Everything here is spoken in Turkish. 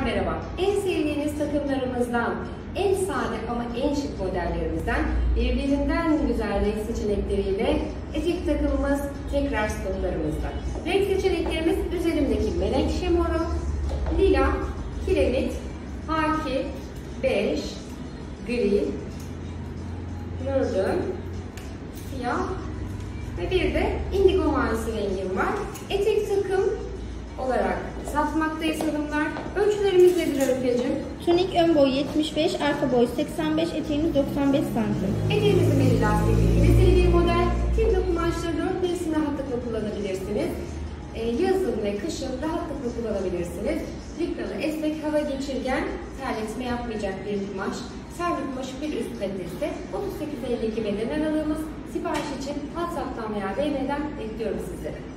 merhaba. En sevdiğiniz takımlarımızdan, en sade ama en şık modellerimizden, birbirinden güzel renk seçenekleriyle etek takımımız tekrar stoklarımızda. Renk seçeneklerimiz üzerimdeki menekşe moru, lila, kiremit, haki, bej, gri, mürdüm, siyah ve bir de indigo mavisi rengim var. Etek takım olarak satmaktayız hanımlar. Ölçülerimiz nedir Öykücüğüm? Tunik ön boy 75, arka boy 85, eteğimiz 95 santim. Eteğimizin beli lastikli kesili bir model. Tüm kumaşları 4 mevsimde rahatlıkla kullanabilirsiniz. Yazın ve kışın rahatlıkla kullanabilirsiniz. Likralı, esnek, hava geçirgen, terletme yapmayacak bir kumaş. Servis kumaşı bir üst kalitesi. 38.52 beden aralığımız. Sipariş için WhatsApp'tan veya DM'den bekliyorum sizleri.